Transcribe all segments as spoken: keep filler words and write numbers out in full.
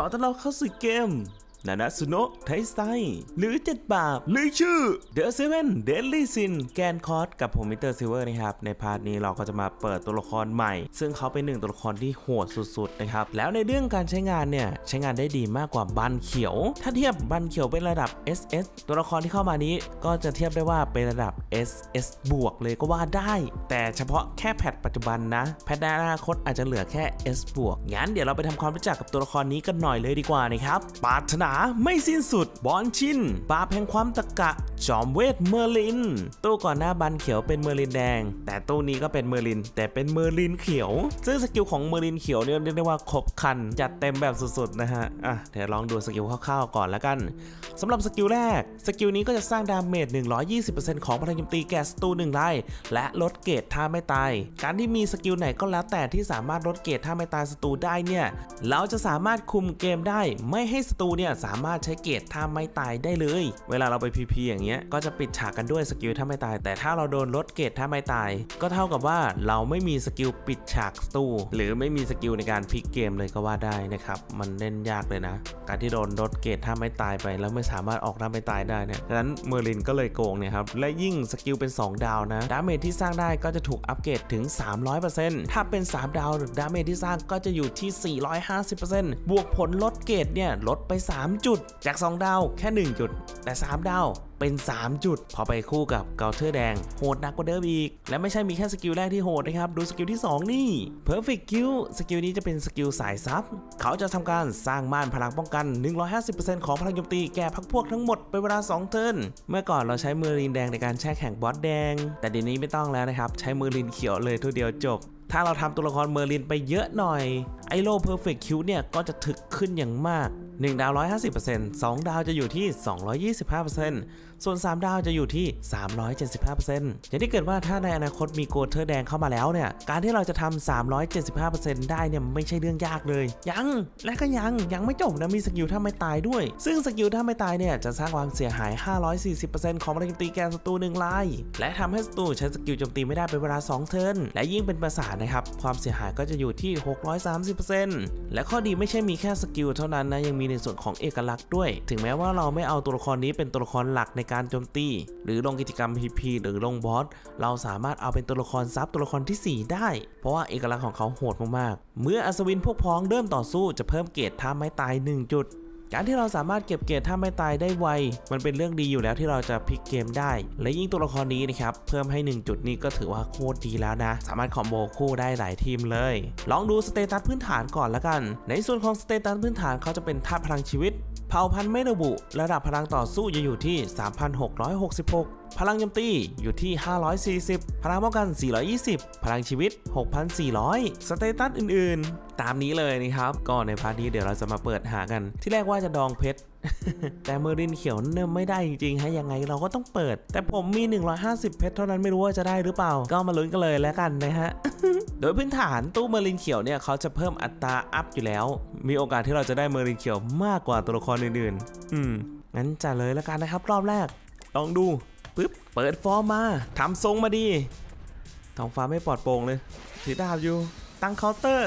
อต้อนรับเข้าสู่เกมนานาซุโนะไทไซหรือเจ็ดบาปหรือชื่อ The Seven Deadly Sin แกนคอร์สกับผมมิสเตอร์ซิลเวอร์นะครับในพาร์ทนี้เราก็จะมาเปิดตัวละครใหม่ซึ่งเขาเป็นหนึ่งตัวละครที่โหดสุดๆนะครับแล้วในเรื่องการใช้งานเนี่ยใช้งานได้ดีมากกว่าบันเขียวถ้าเทียบบันเขียวเป็นระดับ เอส เอส ตัวละครที่เข้ามานี้ก็จะเทียบได้ว่าเป็นระดับ เอส เอส บวกเลยก็ว่าได้แต่เฉพาะแค่แพทปัจจุบันนะแพทในอนาคตอาจจะเหลือแค่ S บวกงั้นเดี๋ยวเราไปทำความรู้จักกับตัวละครนี้กันหน่อยเลยดีกว่านะครับปรารถนาไม่สิ้นสุดบอนชินปราบแห่งความตะกะจอมเวทเมอร์ลินตู้ก่อนหน้าบันเขียวเป็นเมอร์ลินแดงแต่ตู้นี้ก็เป็นเมอร์ลินแต่เป็นเมอร์ลินเขียวซึ่งสกิลของเมอร์ลินเขียวเนี่ยเรียกได้ว่าครบครันจัดเต็มแบบสุดๆนะฮะอ่ะเดี๋ยวลองดูสกิลคร่าวๆก่อนแล้วกันสำหรับสกิลแรกสกิลนี้ก็จะสร้างดาเมจ หนึ่งร้อยยี่สิบเปอร์เซ็นต์ ของพลังโจมตีแก่ศัตรูหนึ่งรายและลดเกรดท่าไม่ตายการที่มีสกิลไหนก็แล้วแต่ที่สามารถลดเกรดท่าไม่ตายศัตรูได้เนี่ยเราจะสามารถคุมเกมได้ไม่ให้ศัตรูเนี่ยสามารถใช้เกรดท่าไม่ตายได้เลยเวลาเราไป พี พี อย่างเงี้ยก็จะปิดฉากกันด้วยสกิลท่าไม่ตายแต่ถ้าเราโดนลดเกรดท่าไม่ตายก็เท่ากับว่าเราไม่มีสกิลปิดฉากศัตรูหรือไม่มีสกิลในการพลิกเกมเลยก็ว่าได้นะครับมันเล่นยากเลยนะการที่โดนลดเกรดท่าไม่ตายไปแล้วไม่สามารถออกท่าไม่ตายได้เนี่ยดังนั้นเมอร์ลินก็เลยโกงเนี่ยครับและยิ่งสกิลเป็นสองดาวนะดาเมจที่สร้างได้ก็จะถูกอัปเกรดถึง สามร้อยเปอร์เซ็นต์ ถ้าเป็นสามดาวดาเมจที่สร้างก็จะอยู่ที่ สี่ร้อยห้าสิบเปอร์เซ็นต์ บวกผลลดเกรดเนี่ยลดไปสามจุดจากสองดาวแค่หนึ่งจุดแต่สามดาวเป็นสามจุดพอไปคู่กับเกาเทอร์แดงโหดหนักกว่าเดิมอีกและไม่ใช่มีแค่สกิลแรกที่โหดนะครับดูสกิลที่สองนี่ Perfect Kill สกิลนี้จะเป็นสกิลสายซับเขาจะทำการสร้างม่านพลังป้องกัน หนึ่งร้อยห้าสิบเปอร์เซ็นต์ ของพลังโจมตีแก่พรรคพวกทั้งหมดเป็นเวลาสองเทิร์นเมื่อก่อนเราใช้เมอร์ลินแดงในการแช่แข็งบอสแดงแต่เดี๋ยวนี้ไม่ต้องแล้วนะครับใช้เมอร์ลินเขียวเลยทีเดียวจบถ้าเราทำตัวละครเมอร์ลินไปเยอะหน่อยไอโล Perfect Kill เนี่ยก็จะถึกขึ้นอย่างมากหนึ่งดาว หนึ่งร้อยห้าสิบเปอร์เซ็นต์ สองดาวจะอยู่ที่ สองร้อยยี่สิบห้าเปอร์เซ็นต์ ส่วนสามดาวจะอยู่ที่ สามร้อยเจ็ดสิบห้าเปอร์เซ็นต์ อย่างที่เกิดว่าถ้าในอนาคตมีโกเทอร์แดงเข้ามาแล้วเนี่ยการที่เราจะทำ สามร้อยเจ็ดสิบห้าเปอร์เซ็นต์ ได้เนี่ยไม่ใช่เรื่องยากเลยยังและก็ยังยังไม่จบนะมีสกิลท่าไม่ตายด้วยซึ่งสกิลท่าไม่ตายเนี่ยจะสร้างความเสียหาย ห้าร้อยสี่สิบเปอร์เซ็นต์ ของพลังโจมตีแก่ศัตรูหนึ่งรายและทำให้ศัตรูใช้สกิลโจมตีไม่ได้เป็นเวลาสองเทิร์นและยิ่งเป็นประสาทนะครับความเสียหายก็จะอยู่ที่ หกร้อยสามสิบเปอร์เซ็นต์ และข้อดีไม่ใช่มีแค่สกิลเท่านั้นนะยังมีในส่วนของเอกลักษณ์ด้วยถึงแม้ว่าเราไม่เอาตัวละครนี้เป็นตัวละครหลักในการโจมตีหรือลงกิจกรรม พี พี หรือลงบอสเราสามารถเอาเป็นตัวละครซับตัวละครที่สี่ได้เพราะว่าเอกลักษณ์ของเขาโหดมากๆเมื่ออัศวินพวกพ้องเริ่มต่อสู้จะเพิ่มเกรดท่าไม้ตายหนึ่งจุดการที่เราสามารถเก็บเกรดท่าไม่ตายได้ไวมันเป็นเรื่องดีอยู่แล้วที่เราจะพลิกเกมได้และยิ่งตัวละครนี้นะครับเพิ่มให้หนึ่งจุดนี้ก็ถือว่าโคตรดีแล้วนะสามารถคอมโบคู่ได้หลายทีมเลยลองดูสเตตัสพื้นฐานก่อนละกันในส่วนของสเตตัสพื้นฐานเขาจะเป็นธาตุพลังชีวิตเผ่าพันธุ์ไม่ระบุระดับพลังต่อสู้จะอยู่ที่ สามพันหกร้อยหกสิบหก พลังโจมตีอยู่ที่ห้าร้อยสี่สิบพลังป้องกันสี่ร้อยยี่สิบพลังชีวิต หกพันสี่ร้อย สเตตัสอื่นๆตามนี้เลยนะครับก็ในพาร์ทนี้เดี๋ยวเราจะมาเปิดหากันที่แรกว่าจะดองเพชร แต่เมอร์ลินเขียวเนี่ยไม่ได้จริงๆฮะยังไงเราก็ต้องเปิดแต่ผมมีหนึ่งร้อยห้าสิบเพชรเท่านั้นไม่รู้ว่าจะได้หรือเปล่าก็มาลุ้นกันเลยแล้วกันนะฮะ โดยพื้นฐานตู้เมอร์ลินเขียวเนี่ยเขาจะเพิ่มอัตราอัพอยู่แล้วมีโอกาสที่เราจะได้เมอร์ลินเขียวมากกว่าตัวละครอื่นๆอืมงั้นจัดเลยแล้วกันนะครับรอบแรกลองดูปึ๊บเปิดฟอร์มมาทำทรงมาดีท้องฟ้าไม่ปลอดโปร่งเลยถือดาบอยู่ตั้งเคาน์เตอร์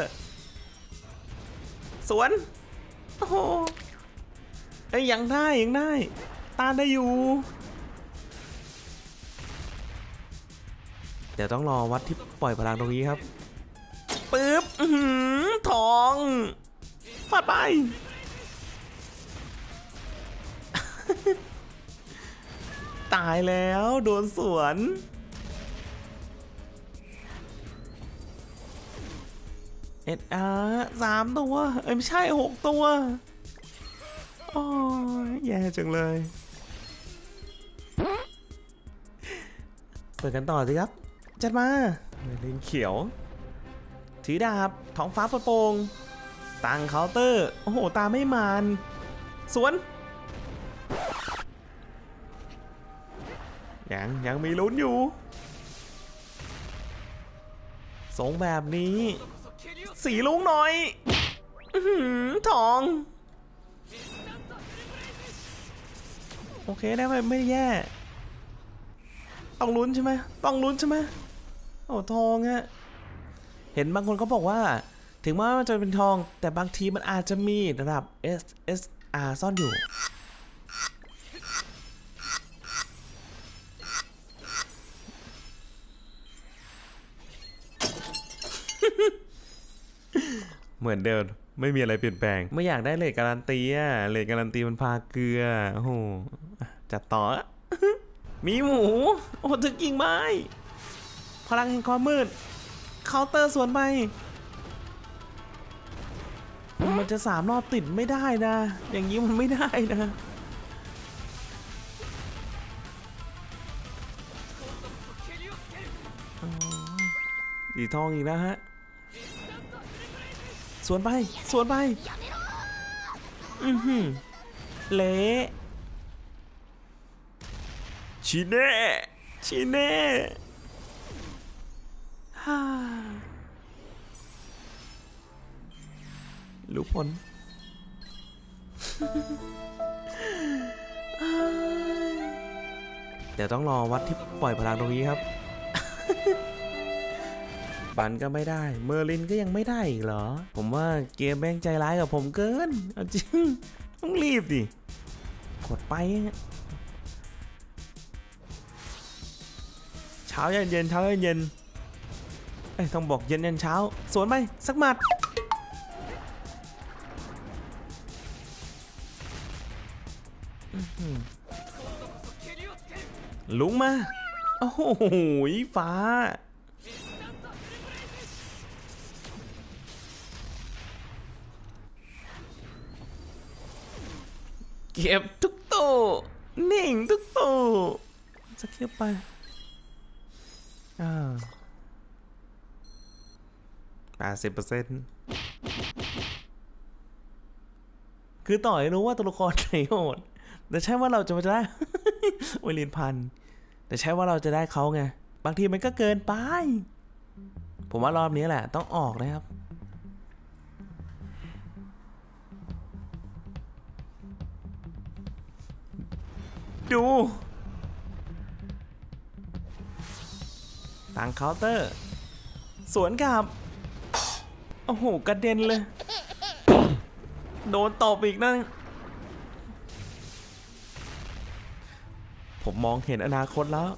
สวนโอ้โหเอ้ยยังได้ยังได้ต้านได้อยู่เดี๋ยวต้องรอวัดที่ปล่อยพลังตรงนี้ครับปึ๊บทองฟาดไป ตายแล้วโดนสวนเอ็ดอาร์สามตัวเอ้ยไม่ใช่หกตัวโอ้ยแย่จังเลยเปิดกันต่อสิครับจัดมาเล่นเขียวถือดาบท้องฟ้าโปร่งตั้งเคาน์เตอร์โอ้โหตาไม่มานสวนยังยังมีลุ้นอยู่ทรงแบบนี้สีลุงหน่อยทองโอเคได้ไหมไม่แย่ต้องลุ้นใช่ไหมต้องลุ้นใช่ไหมโอ้ทองฮะเห็นบางคนเขาบอกว่าถถึงแม้ว่ามันจะเป็นทองแต่บางทีมันอาจจะมีระดับ เอส เอส อาร์ ซ่อนอยู่เหมือนเดิมไม่มีอะไรเปลี่ยนแปลงไม่อยากได้เลทการันตีอะเลทการันตีมันพาเกลือโอ้โหจัดต่อ มีหมูโอ้ถึงกิ่งไม้พลังแห่งความมืดเคาน์เตอร์สวนไปมันจะสามรอบติดไม่ได้นะอย่างนี้มันไม่ได้นะสีทองอีกแล้วฮะสวนไปสวนไปอือหือเละชิเน่ชิเน่ฮ่ารู้ผล เดี๋ยวต้องรอวัดที่ปล่อยพลังตรงนี้ครับ บันก็ไม่ได้เมอร์ลินก็ยังไม่ได้อีกเหรอผมว่าเกมแม่งใจร้ายกับผมเกินเอาจริงต้องรีบดิกดไปเช้าเย็นเย็นเช้าเย็นเย็นเอ้ยต้องบอกเย็นเย็นเช้าสวนไปสักหมัดลุงมาโอ้โหฟ้าเก็บทุกตัวนิ่งทุกตัวจะเก็บไปอ่าแปดสิบเปอร์เซ็นต์คือต่อให้รู้ว่าตัวละครไหนโหดแต่ใช่ว่าเราจะมาได้ โอ้ยลินพันแต่ใช่ว่าเราจะได้เขาไงบางทีมันก็เกินไปผมว่ารอบนี้แหละต้องออกนะครับดูต่างเคาน์เตอร์สวนกับโอ้โหกระเด็นเลยโดนตบอีกนั่นผมมองเห็นอนาคตแล้ว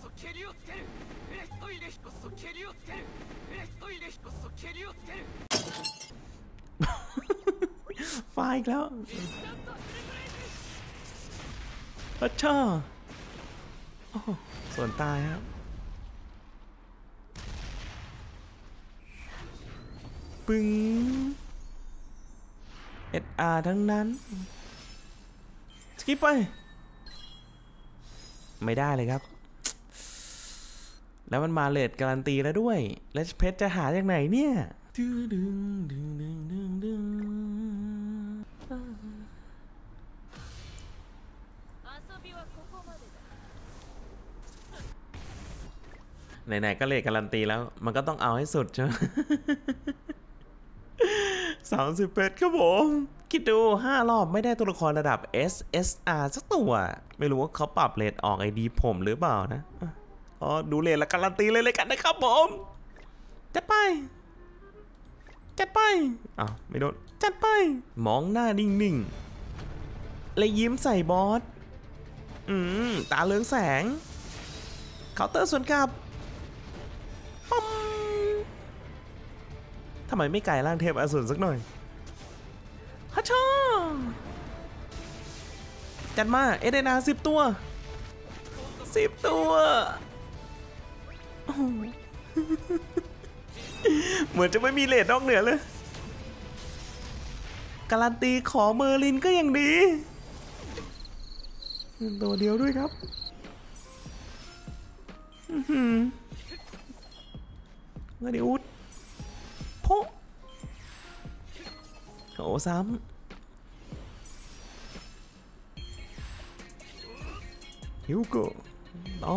ฟ้าอีกแล้วพัชชาโอ้ส่วนตายครับปึ้ง เอส อาร์ ทั้งนั้นสกิปไปไม่ได้เลยครับแล้วมันมาเลทการันตีแล้วด้วยแล้วเพชรจะหาจากไหนเนี่ยไหนๆก็เลทการันตีแล้วมันก็ต้องเอาให้สุดใช่ไหม สามสิบเพชรครับผมคิดดูห้ารอบไม่ได้ตัวละครระดับ เอส เอส อาร์ สักตัวไม่รู้ว่าเขาปรับเลทออกไอดีผมหรือเปล่านะอ๋อดูเลทแล้วการันตีเลยเลยกันนะครับผมจัดไปจัดไปอ้าวไม่โดนจัดไปมองหน้านิ่งๆและยิ้มใส่บอสอืมตาเลืองแสงเคาน์เตอร์สวนกลับปั๊มทำไมไม่ไกลร่างเทพอสูรสักหน่อยฮัชชาจัดมาเอเดนาสิบตัวสิบตัวเหมือนจะไม่มีเลทนอกเหนือเลยการันตีขอเมอร์ลินก็ยังดีตัวเดียวด้วยครับเงินดิอุดโพโอ้ซ้ำฮิวโก้ต่อ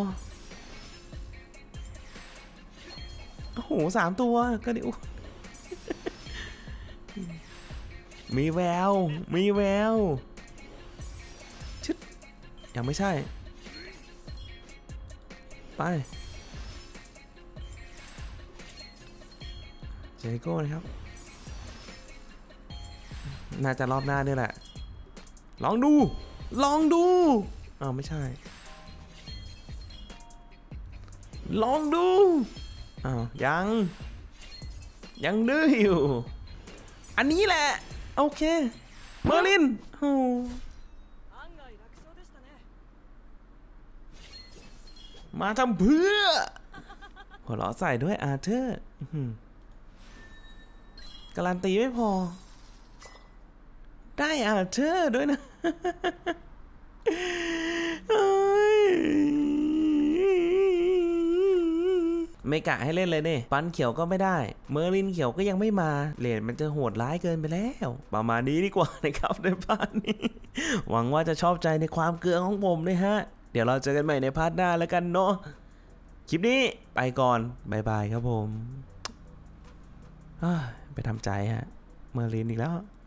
โอ้โหสามตัวก็ดิอุดมีแววมีแววชึดยังไม่ใช่ไปเจริโก้นะครับน่าจะรอบหน้าด้วยแหละลองดูลองดูอ้าวไม่ใช่ลองดูอ้าวยังยังดื้ออยู่อันนี้แหละโอเคเมอร์ลินโอ้มาทำเพื่อหัวเราะใส่ด้วยอาร์เธอร์การันตีไม่พอได้อาร์เธอร์ด้วยนะไม่กะให้เล่นเลยเนี่ยปันเขียวก็ไม่ได้เมอร์ลินเขียวก็ยังไม่มาเลนมันจะโหดร้ายเกินไปแล้วประมาณนี้ดีกว่านะครับในพาร์ทนี้หวังว่าจะชอบใจในความเกลือของผมนะฮะเดี๋ยวเราเจอกันใหม่ในพาร์ทหน้าแล้วกันเนาะคลิปนี้ไปก่อนบายบายครับผมไปทำใจฮะเมอร์ลินอีกแล้ว